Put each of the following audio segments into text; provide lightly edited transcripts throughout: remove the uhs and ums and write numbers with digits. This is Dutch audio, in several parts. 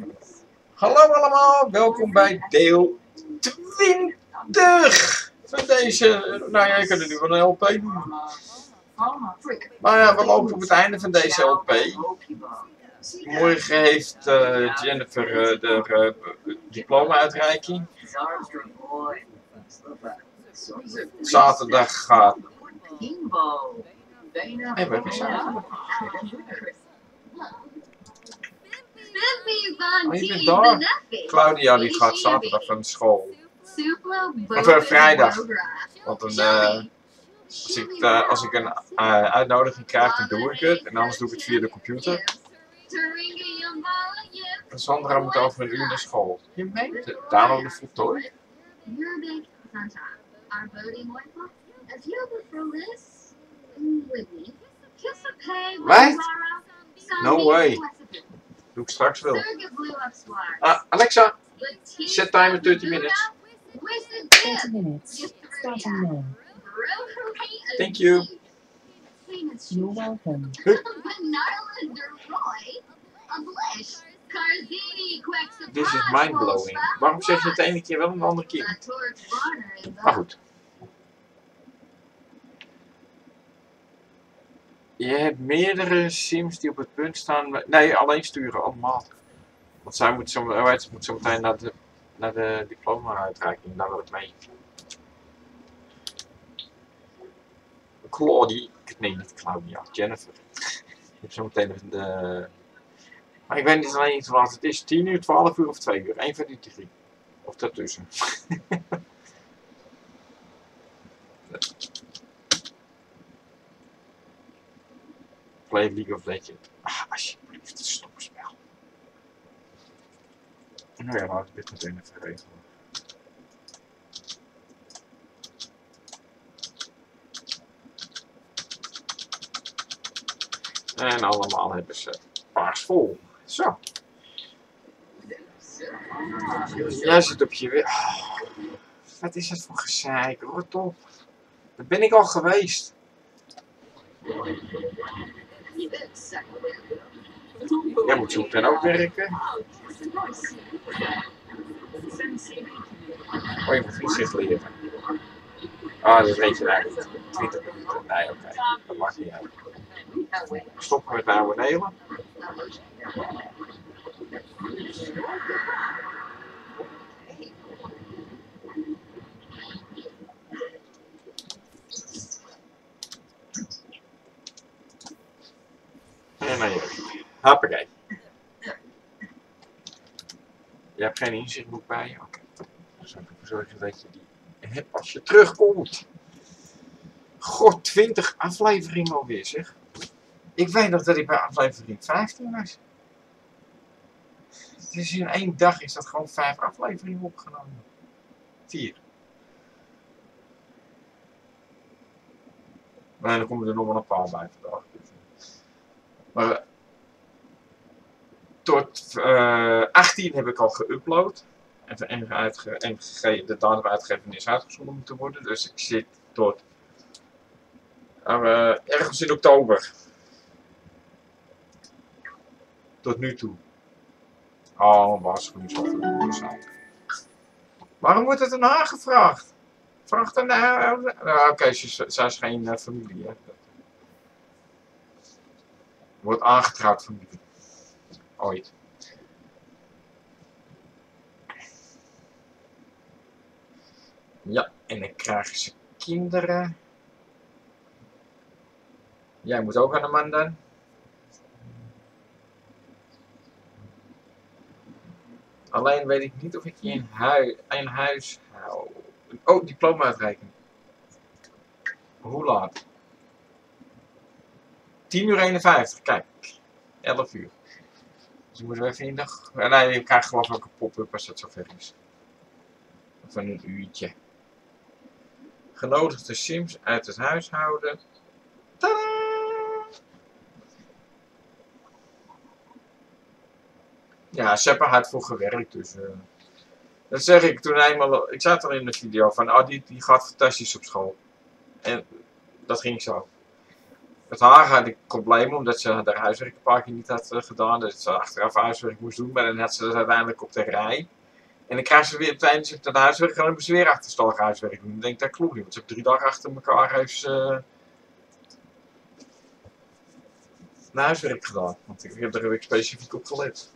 Hallo allemaal, welkom bij deel 20 van deze, nou ja, je kunt het nu wel een LP doen. Maar ja, we lopen op het einde van deze LP. Morgen heeft Jennifer de diploma-uitreiking. Zaterdag gaat... Hey, we hebben zaterdag. Oh, je bent daar. Claudia die gaat zaterdag van school. Of vrijdag. Want als ik een uitnodiging krijg, dan doe ik het. En anders doe ik het via de computer. En Sandra moet over een uur naar school. Je meent het. Daarom de voltooid. Wat? No way. Doe ik straks wel. Alexa, set timer 30 minutes. 30 minutes. Starting now. Thank you. You're welcome. This is mindblowing. Waarom zeg je het de ene keer wel en de andere keer niet? Maar goed. Je hebt meerdere sims die op het punt staan. Nee, alleen sturen, allemaal. Want zij moet zo meteen naar de diploma-uitreiking. Daar wil ik mee. Claudia. Nee, niet Claudia. Jennifer. Je hebt zo meteen de... Maar ik weet niet alleen niet hoe laat het is. 10 uur, 12 uur of 2 uur. Eén van die drie. Of daartussen. Play League of Legends. Alsjeblieft, het stopspel. Nou ja, laten we dit meteen even regelen. En allemaal hebben ze paars vol. Zo. Jij zit op je weer. Oh, wat is het voor gezeik? Rot op. Daar ben ik al geweest. Jij moet zo meteen ook werken. Oh, je moet vliegzicht leren. Dat weet je eigenlijk niet. 20 minuten. Nee, oké. Dat maakt niet uit. Stoppen met oude delen. En dan je. Hoppakee. Je hebt geen inzichtboek bij je? Oké. Dan zal ik ervoor zorgen dat je die hebt als je terugkomt. God, 20 afleveringen alweer zeg. Ik weet nog dat ik bij aflevering 15 was. Dus in 1 dag is dat gewoon 5 afleveringen opgenomen. 4. Maar dan komen er nog wel een paar bij vandaag. Maar tot 18 heb ik al geüpload. En de datum uitgegeven is uitgezonden moeten worden. Dus ik zit tot ergens in oktober. Tot nu toe. Oh, waarschuwingsaflevering. Waarom wordt het een aangevraagd? Vraagt een... Oké, zij is geen familie. Hè. Wordt aangetrouwd familie. Ooit. Ja, en dan krijgen ze kinderen. Jij moet ook aan de man dan. Alleen weet ik niet of ik je in huis hou. Oh, diploma-uitreiking. Hoe laat? 10:51, kijk. 11 uur. Dus je moet wel even in de dag. Nee, je krijgt geloof ik ook een pop-up als het zover is. Van een uurtje. Genodigde sims uit het huishouden. Tadaa! Ja, ze hebben hard voor gewerkt, dus... Dat zeg ik toen eenmaal... Ik zat al in de video van... Oh, die gaat fantastisch op school. En dat ging zo. Met haar had ik problemen omdat ze haar huiswerk een paar keer niet had gedaan. Dat ze achteraf huiswerk moest doen, maar dan had ze dat uiteindelijk op de rij. En dan krijg ze weer tijdens het huiswerk en dan moest ze weer achterstallig huiswerk doen. Ik denk dat klopt niet, want ze heeft 3 dagen achter elkaar heeft ze een huiswerk gedaan. Want daar heb ik specifiek op gelet.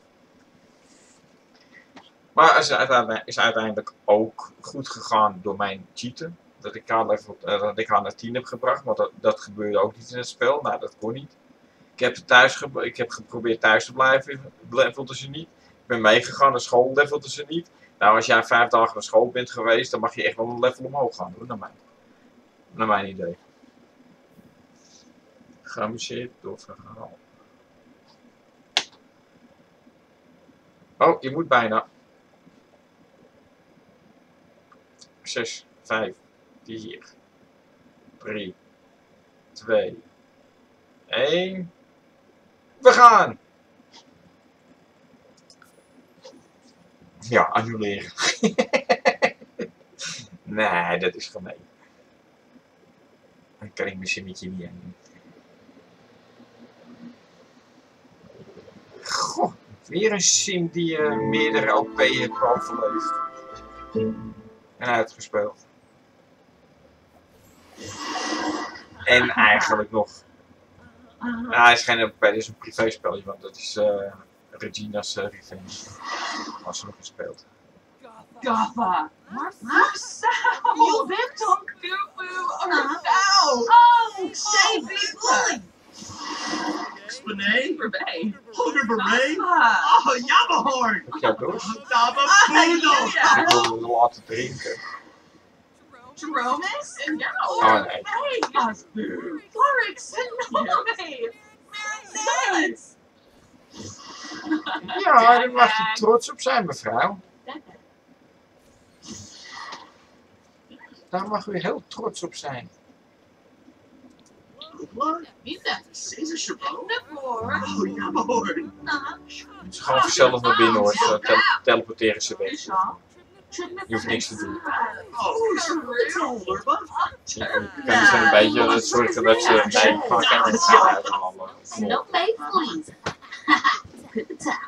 Maar het is uiteindelijk ook goed gegaan door mijn cheaten. Dat ik haar naar 10 heb gebracht, maar dat gebeurde ook niet in het spel. Nou, dat kon niet. Ik heb geprobeerd thuis te blijven, levelde ze niet. Ik ben meegegaan naar school, levelde ze niet. Nou, als jij 5 dagen naar school bent geweest, dan mag je echt wel een level omhoog gaan, hoor, naar mijn idee. Geamuseerd door verhaal. Oh, je moet bijna. 6, 5, 4, 3, 2, 1. We gaan! Ja, annuleren. Nee, dat is gemeen. Dan kan ik mijn zinnetje niet aan doen. Goh, weer een sim die meerdere LP heeft overleefd. En uitgespeeld. En eigenlijk nog. Nou, hij is geen LP, dit is een privéspelje, want dat is Regina's Revenge. Als ze nog gespeeld. Gaffa! Marcel! Je bent toch Marcel! Oh, say big boy! Spinee? Voorbij. Hoger beret? Gaffa! Oh, jammerhoorn! Heb jij door? Dame poedel! Ik wilde het laten drinken. Jerome's? En jou? Oh nee. Hey! Asbu! Florix! Nee! Nice! Ja, daar mag je trots op zijn, mevrouw. Daar mag u heel trots op zijn. Niet dat Caesar Chabot? voor. Oh, jammerhoorn! Ze gaan vanzelf naar binnen hoor, ze teleporteren ze weg. Jean? Je hoeft niks te doen. Oh, Zoller, wat? Je kan dus een beetje zorgen dat ze bij van kennis gaan uithalen. No make please. Good the time.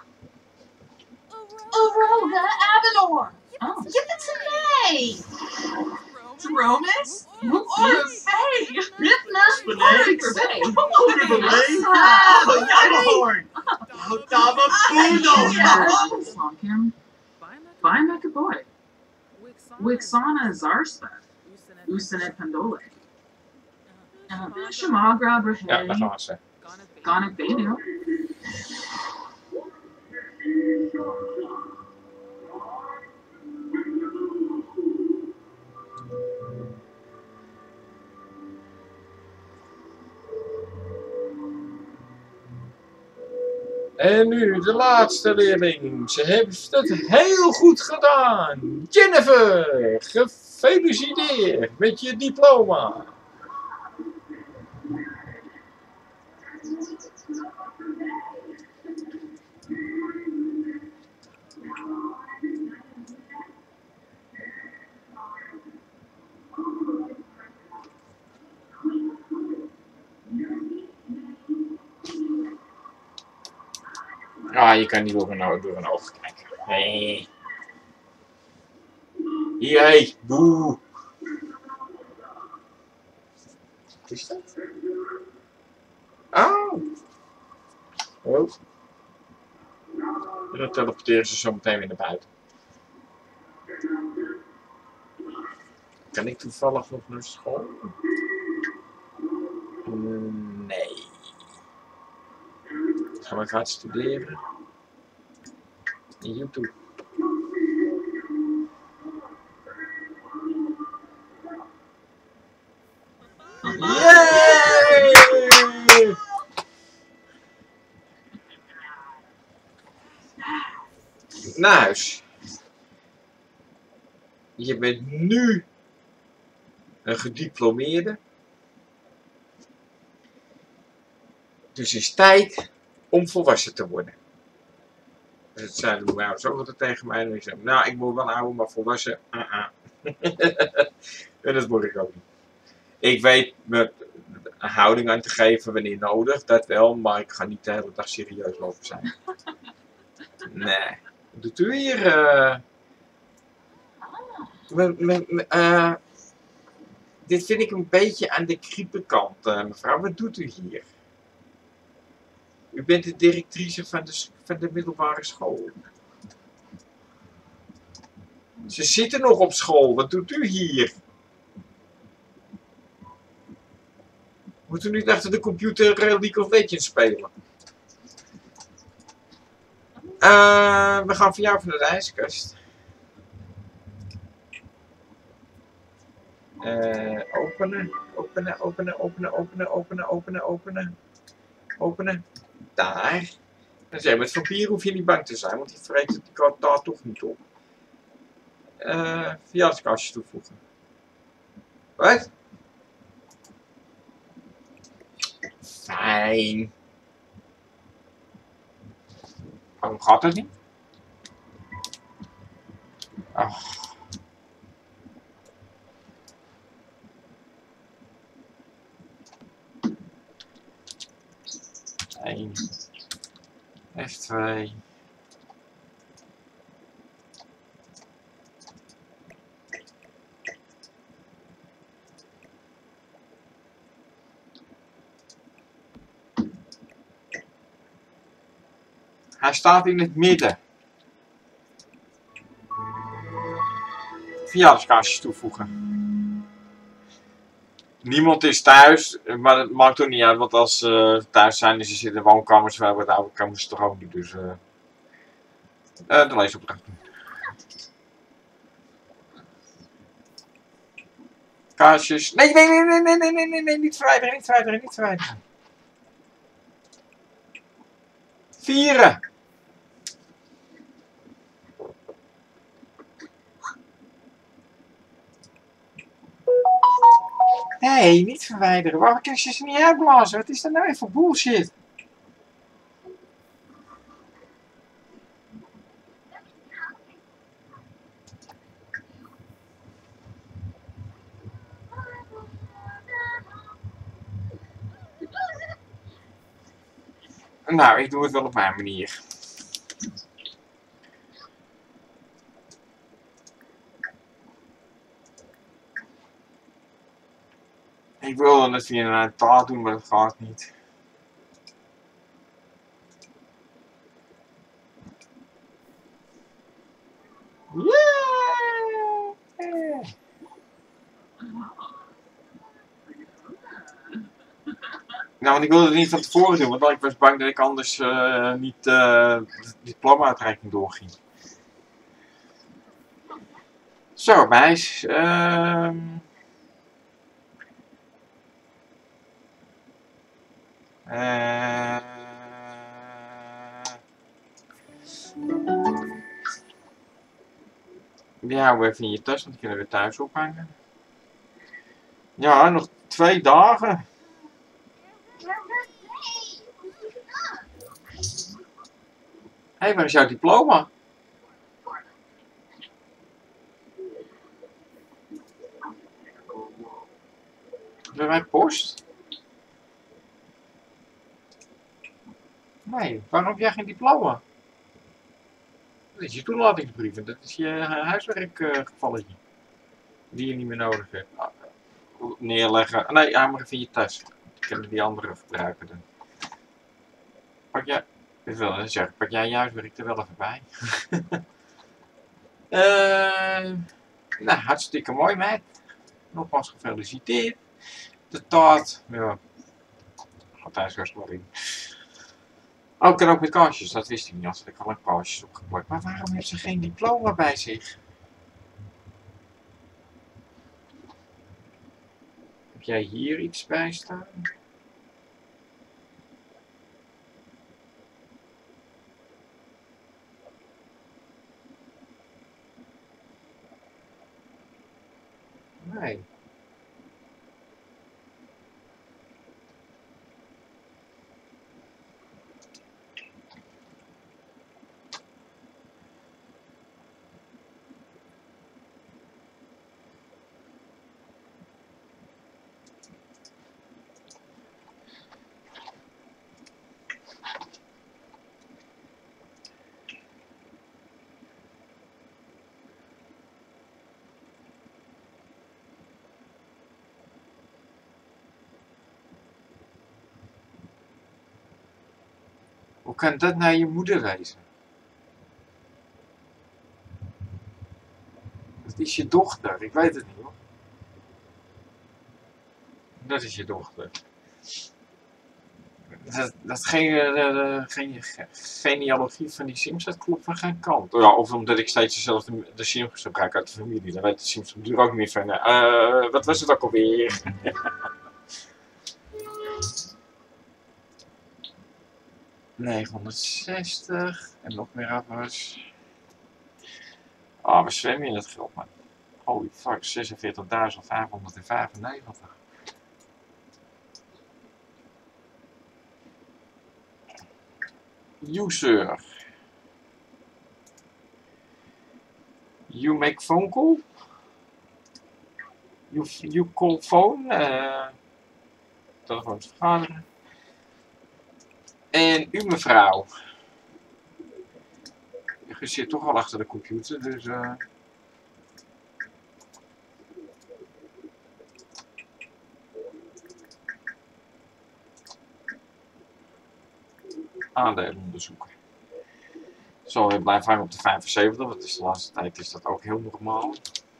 Aroga Avenor. Oh, give it to me. Jerome's? Or Faye! Ripna. Spinee? Voorbij. Hoger beret? Oh, jammerhoorn! Oh, dame poedel! Slonkim. Bye, a boy. Wixana Zarspa. Usenet Pandole. Shamagra Ja, daar Brahe. gaan ze. Gonic Benu. En nu de laatste leerling. Ze heeft het heel goed gedaan. Jennifer, gefeliciteerd met je diploma. Ah, je kan niet door een oog kijken. Nee. Hier, boe. Wat is dat? Oh. Oh. En dan teleporteren ze zo meteen weer naar buiten. Kan ik toevallig nog naar school? Nee. Gaan we gaan studeren? In YouTube. Yay! Naar huis. Je bent nu een gediplomeerde. Dus het is tijd om volwassen te worden. Dus het zijn de ouders ook altijd tegen mij. En ik zeg, nou, ik moet wel ouder, maar volwassen. En dat word ik ook niet. Ik weet, een houding aan te geven wanneer nodig, dat wel, maar ik ga niet de hele dag serieus lopen zijn. Nee. Wat doet u hier? Dit vind ik een beetje aan de kriepenkant, mevrouw. Wat doet u hier? U bent de directrice van de middelbare school. Ze zitten nog op school. Wat doet u hier? Moet u niet achter de computer League of Legends spelen? We gaan voor jou van de ijskast. Openen. Daar. Dan zeg je, met vampier hoef je niet bang te zijn, want die vreet die kan daar toch niet op. Verjaardagskastje toevoegen. Wat? Fijn. Waarom gaat dat niet? Ach. F2. Hij staat in het midden. Verjaardagskastjes toevoegen. Niemand is thuis, maar dat maakt ook niet uit, want als ze thuis zijn en ze zitten in de woonkamers, waar de oude kamers toch ook niet, dus de leesopdracht doen. Kaarsjes. Nee, niet verwijderen. Vieren. Nee, niet verwijderen. Waarom kun je ze niet uitblazen? Wat is dat nou weer voor bullshit? Nou, ik doe het wel op mijn manier. Ik wilde het via een taal doen, maar dat gaat niet. Yeah! Nou, want ik wilde het niet van tevoren doen, want ik was bang dat ik anders niet de diploma-uitreiking doorging. Zo, meis. Ja, hou even in je tas, want die kunnen we thuis ophangen. Ja, nog 2 dagen. Hé, waar is jouw diploma? Bij mijn post? Nee, waarom heb jij geen diploma? Dat is je toelatingsbrief en dat is je huiswerkgevalletje. Die je niet meer nodig hebt. Neerleggen. Nee, ja, maar even in je tas. Ik kan die andere gebruiken dan. Pak jij... Ik wil zeggen, pak jij je huiswerk er wel even bij. Nou, hartstikke mooi meid. Nogmaals gefeliciteerd. De taart. Ja. Gaat thuis wel in. Oh, ik kan ook met kaarsjes, dat wist ik niet, als ik al een kaarsjes opgeplakt. Maar waarom heeft ze geen diploma bij zich? Heb jij hier iets bij staan? Nee. kan dat nou je moeder wezen? Dat is je dochter, ik weet het niet hoor. Dat is je dochter. Dat genealogie van die Sims, dat klopt van geen kant. Ja, of omdat ik steeds de Sims gebruik uit de familie. Dan weet de Sims natuurlijk ook niet van, wat was het ook alweer? $960 en nog meer afwas. Ah, we zwemmen in het geld, man. Holy fuck, 46.595. User. You make phone call? You call phone? Telefoon vergaderen. En u mevrouw. Je zit toch al achter de computer, dus aandelen onderzoeken. Zo, we blijven hangen op de 75, want is de laatste tijd is dat ook heel normaal.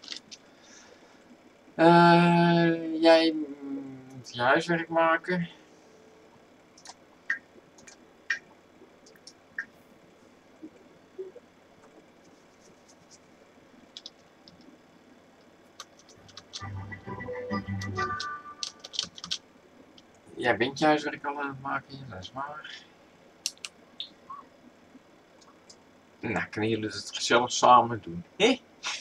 Jij moet je huiswerk maken. Jij bent je huiswerk al aan het maken, dat is waar. Nou, kunnen jullie het gezellig samen doen, hè?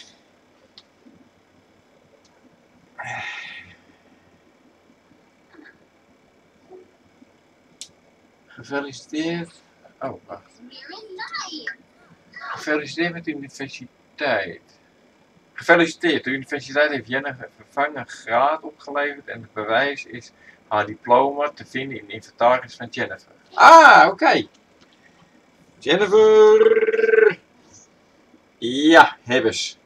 Gefeliciteerd. Oh, wacht. Gefeliciteerd met de universiteit. Gefeliciteerd, de universiteit heeft Jennifer een vervangen graad opgeleverd en het bewijs is haar diploma te vinden in de inventaris van Jennifer. Ah, oké. Jennifer! Ja, hebben ze.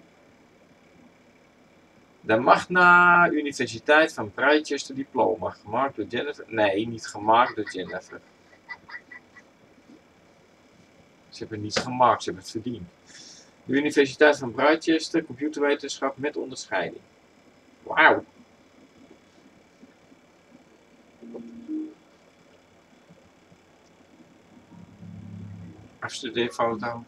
De Magna Universiteit van Bridgester diploma. Gemaakt door Jennifer? Nee, niet gemaakt door Jennifer. Ze hebben het niet gemaakt, ze hebben het verdiend. De Universiteit van Bridgester, computerwetenschap met onderscheiding. Wauw. Afstudeerfoto.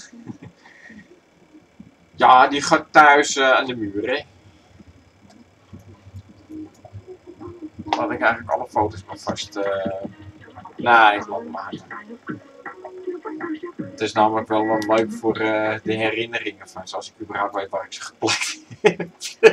Ja, die gaat thuis aan de muur, hè. Laat ik eigenlijk alle foto's maar vast... Nee, ik laat hem maar. Het is namelijk wel leuk voor de herinneringen van, zoals ik überhaupt weet waar ik ze geplakt heb.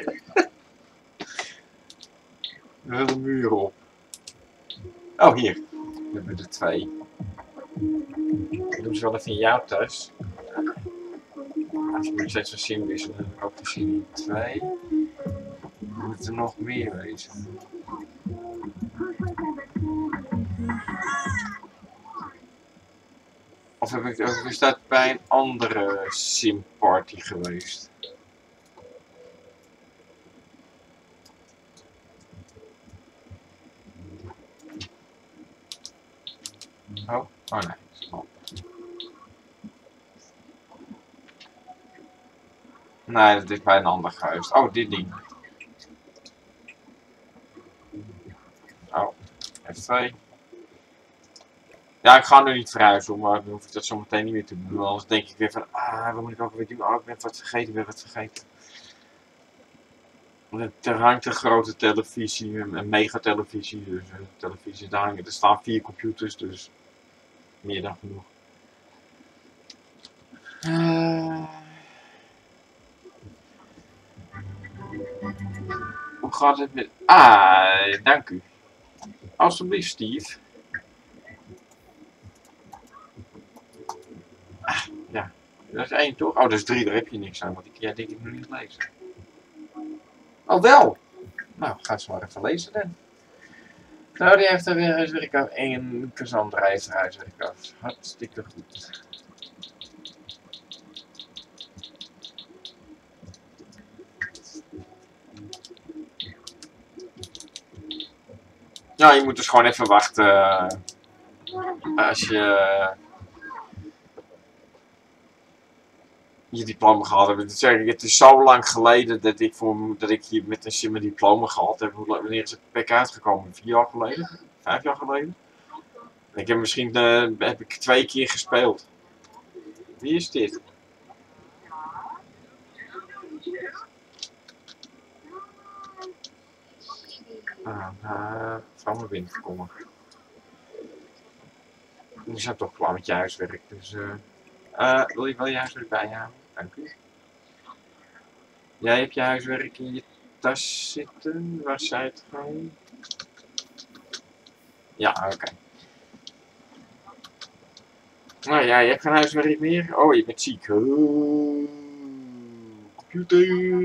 We willen de muur op. Oh, hier. We hebben er 2. Ik doe ze wel even in jouw thuis. Als je nog steeds een sim wisselen, dan heb ik ook de serie 2. Moet er nog meer wezen. Of is dat bij een andere simparty geweest? Oh nee. Nee, dat is bij een ander geweest. Oh, dit ding. Oh, F2. Ja, ik ga nu niet verhuizen, maar dan hoef ik dat zo meteen niet meer te doen. Anders denk ik weer van, wat moet ik ook weer doen? Oh, ik ben wat vergeten, ik ben wat vergeten. Er hangt een grote televisie, een megatelevisie, dus televisie, er staan 4 computers, dus meer dan genoeg. Hoe gaat het met... dank u. Alsjeblieft, Steve. Ja, dat is 1 toch? Oh, dat is 3, daar heb je niks aan, want jij denk ik nog niet lezen. Oh, wel! Nou, ga eens maar even lezen dan. Claudia heeft er weer huiswerk af en Cassandra heeft er huiswerk af. Hartstikke goed. Ja, je moet dus gewoon even wachten. als je diploma gehad hebt. Dat zeg ik, het is zo lang geleden dat ik hier met mijn diploma gehad heb. Wanneer is het PK uitgekomen? 4 jaar geleden? 5 jaar geleden? Ik heb misschien heb ik 2 keer gespeeld. Wie is dit? Van mijn wind komen. Je zijn toch klaar met je huiswerk, dus wil je wel je huiswerk bijhouden? Dank u. Jij hebt je huiswerk in je tas zitten. Waar zei het gewoon? Ja, oké. Nou ja, je hebt geen huiswerk meer. Oh, je bent ziek. Computer.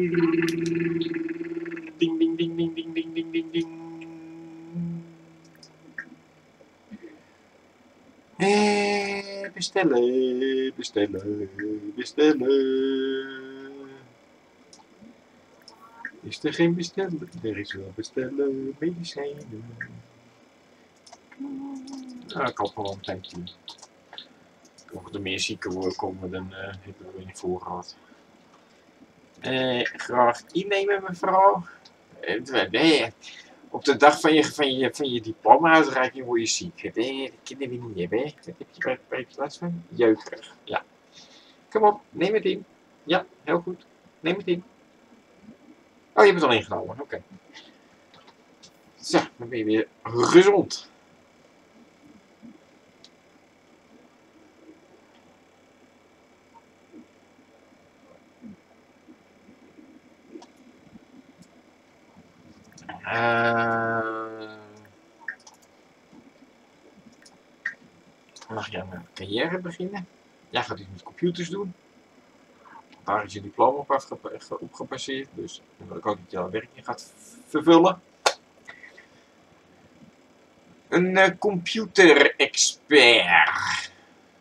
Ding, ding, ding, ding, ding, ding, ding, ding, ding. Bestellen, bestellen, bestellen. Is er geen bestellen? Er is wel bestellen, medicijnen. Ik hoop wel een tijdje. Mocht er meer zieken komen, dan hebben we in voorraad. Graag innemen, mevrouw. Nee, op de dag van je diploma-uitreiking word je ziek. Dat kunnen we niet hebben. Wat heb je bij plaats van? Jeugdig. Ja. Kom op, neem het in. Ja, heel goed. Neem het in. Oh, je bent al ingenomen. Oké. Zo, dan ben je weer gezond. Mag je aan een carrière beginnen? Jij gaat iets met computers doen. Daar is je diploma op gebaseerd, dus dan wil ik ook dat je jouw werk in gaat vervullen. Een computerexpert.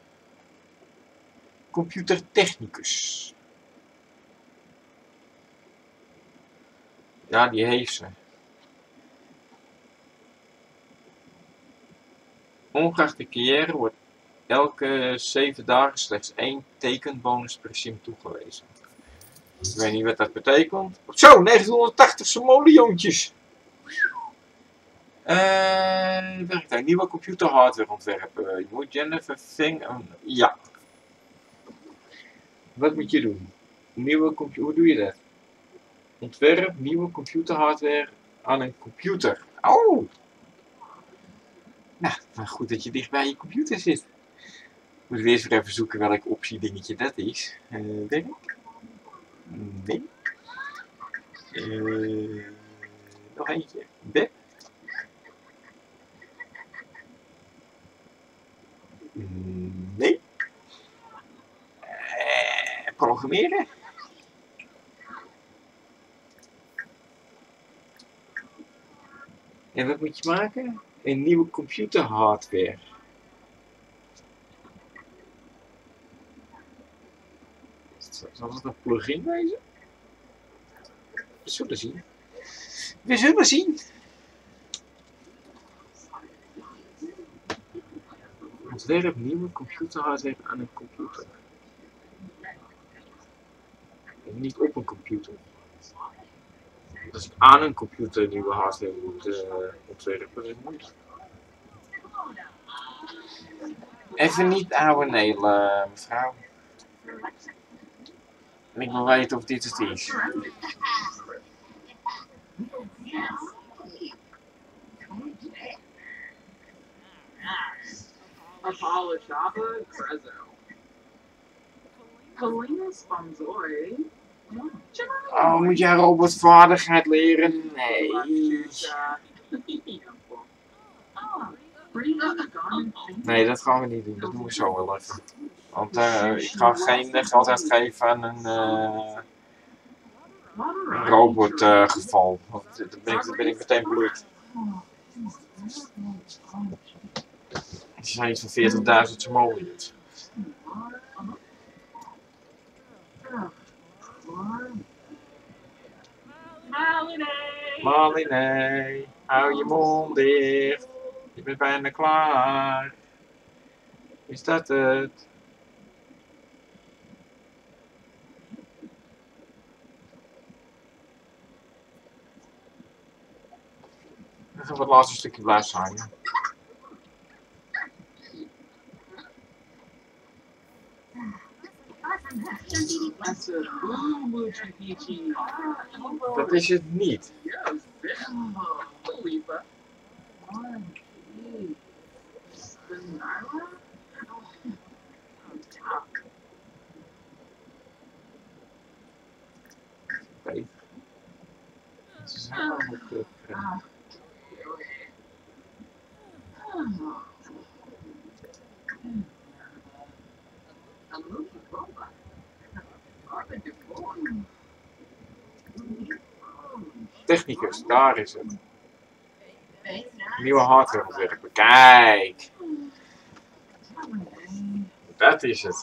Computertechnicus. Ja, die heeft ze. Ongeacht de carrière wordt elke 7 dagen slechts 1 tekenbonus per sim toegewezen. Ik weet niet wat dat betekent. Zo, 980 simoleontjes! Werkt aan nieuwe computerhardware ontwerpen. Je moet Jennifer Feng... ja. Wat moet je doen? Nieuwe computer... Hoe doe je dat? Ontwerp nieuwe computerhardware aan een computer. Oh! Nou, goed dat je dicht bij je computer zit. Moeten we eerst weer even zoeken welk optie dingetje dat is. Werk? Nee. Nog eentje. Web? Nee. Programmeren? En wat moet je maken? Een nieuwe computerhardware. Zal het een plugin wezen? We zullen zien. We zullen zien. Ontwerp nieuwe computerhardware aan een computer. En niet op een computer. Als ik aan een computer nieuwe hardware moet ontwerpen, dat is moeilijk. Even niet ouwe nelen, mevrouw. En ik wil weten of dit het is. Apollo Java Grezzo. Kalina Sponzoi. Oh, moet jij robotvaardigheid leren? Nee. Nee, dat gaan we niet doen. Dat doen we zo wel even. Want ik ga geen geld uitgeven aan een robotgeval. Want dan ben ik meteen bloed. Het zijn iets van 40.000 simoleons. Malinee, hou je mond dicht. Je bent bijna klaar. Is dat het? Dan gaan we het laatste stukje blijven hangen. That's a boo Peachy. Dat is het niet. Yes, Bimbo. Khalifa. Nyla? Beter. Ze zijn wel goed. Technicus, daar is het. Nieuwe hardware ontwerpen. Kijk! Dat is het.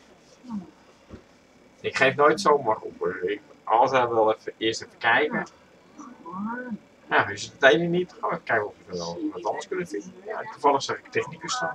Ik geef nooit zomaar op. Ik altijd wel even eerst even kijken. Ja, is het ene niet? Oh, ik kijk of we wel wat anders kunnen vinden. Ja, toevallig zag ik technicus staan.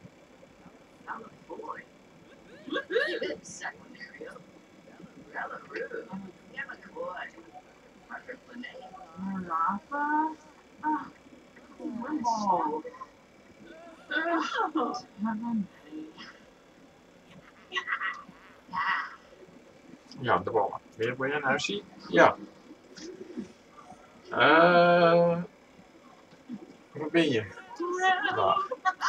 Ja, de ballen. Weer bij een huisje? Ja. Waar ben je? Daar.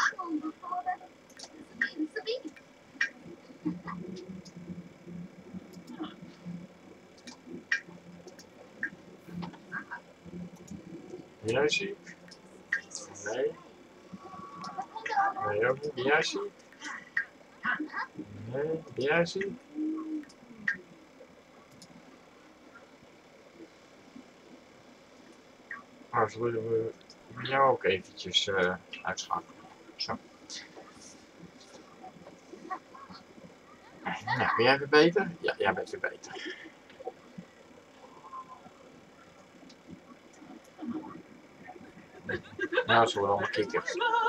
Huisje? Nee. Nee, ook niet. Huisje? Nee, huisje? Nou, zullen we jou ook eventjes uitschakelen. Zo. Nou, ben jij weer beter? Ja, jij bent weer beter. Nou, zullen we dan een kikker.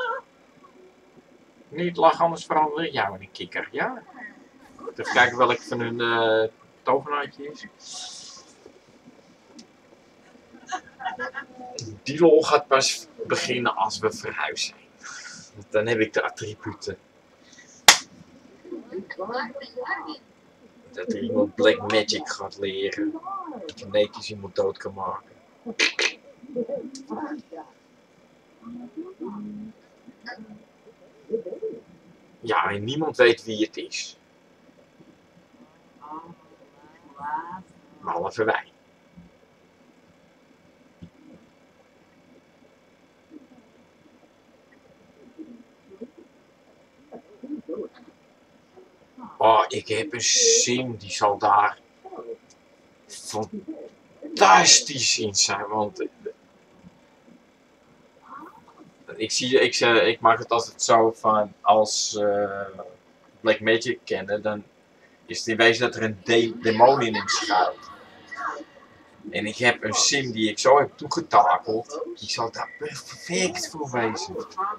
Niet lachen, anders verander ik jou in een kikker, ja? Even kijken welke van hun tovenaartje is. Die lol gaat pas beginnen als we verhuisd zijn. Want dan heb ik de attributen. Dat er iemand Black Magic gaat leren. Genetisch iemand dood kan maken. Ja, en niemand weet wie het is. Behalve wij. Oh, ik heb een sim die zal daar fantastisch in zijn, want ik maak het altijd zo van als Black Magic kennen, dan is het in wezen dat er een demon in hem schuilt. En ik heb een sim die ik zo heb toegetakeld, die zal daar perfect voor wezen.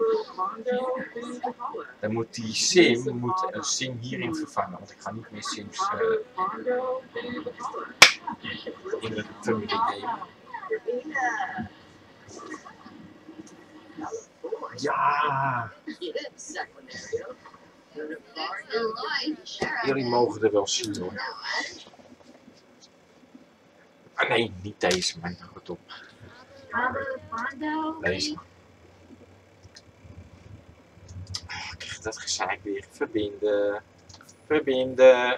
Dan moet die sim een sim hierin vervangen, want ik ga niet meer sims in de familie nemen. Ja! Jullie mogen er wel zien hoor. Ah nee, niet deze, maar goed op. Deze. Oh, ik krijg dat gezeik weer. Verbinden. Verbinden.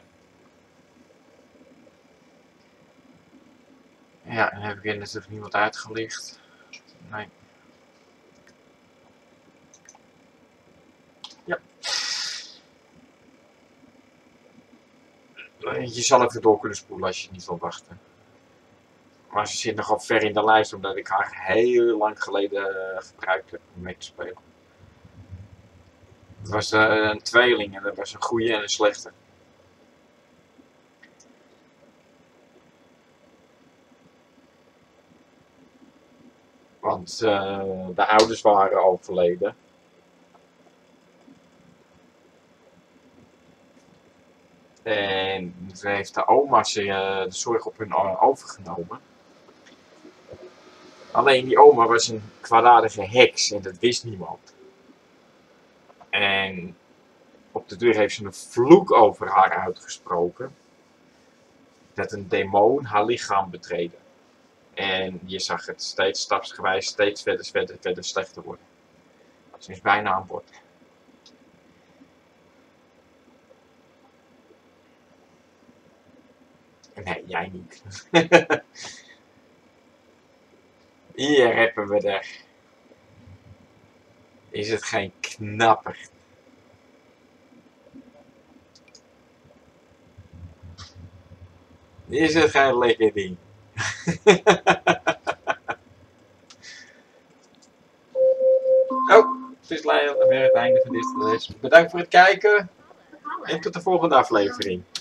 Ja, en heb ik er natuurlijk niemand uitgelicht. Nee. Ja. Je zal even door kunnen spoelen als je niet wil wachten. Maar ze zit nogal ver in de lijst omdat ik haar heel lang geleden gebruikt heb om mee te spelen. Het was een tweeling en dat was een goede en een slechte. Want de ouders waren overleden. En toen heeft de oma's de zorg op hun overgenomen. Alleen die oma was een kwaadaardige heks en dat wist niemand. En op de deur heeft ze een vloek over haar uitgesproken. Dat een demon haar lichaam betreden. En je zag het steeds stapsgewijs, steeds verder slechter worden. Ze is bijna aan boord. Nee, jij niet. Hier hebben we er. Is het geen knapper? Is het geen lekker ding? Oh, het is weer het einde van dit les. Bedankt voor het kijken en tot de volgende aflevering.